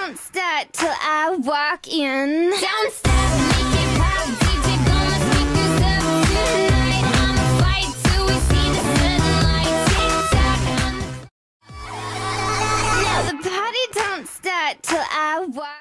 don't start till I walk in. Don't stop, make it pop, DJ blow my speakers up tonight. I'ma fight till we see the sunlight. Tick tock on the Now the party don't start till I walk